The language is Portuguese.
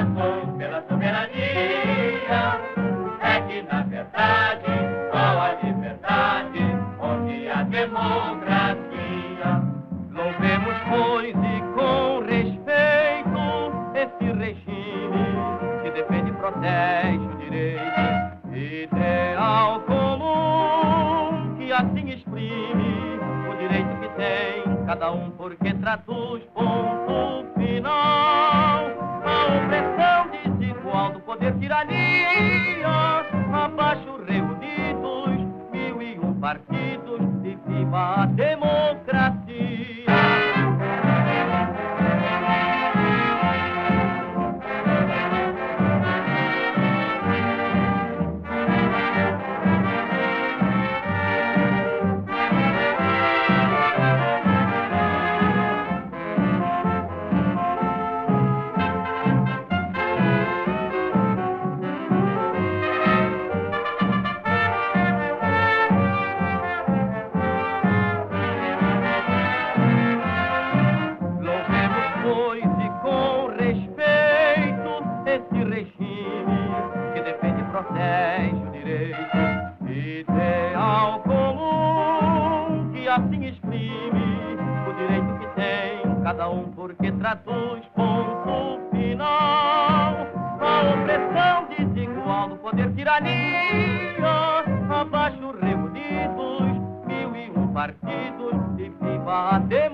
ações pela soberania, é que na verdade só a liberdade onde a democracia. Louvemos, pois, e com respeito esse regime que defende e protege o direito, ideal comum que assim exprime o direito que tem cada um, porque traduz ponto final a opressão desigual do poder tirania. Abaixo reunidos 1001 partidos e viva a democracia. Protege o direito, ideal comum que assim exprime o direito que tem cada um, porque traduz ponto final a opressão desigual do poder tirania. Abaixo reunidos 1001 partidos e viva a democracia.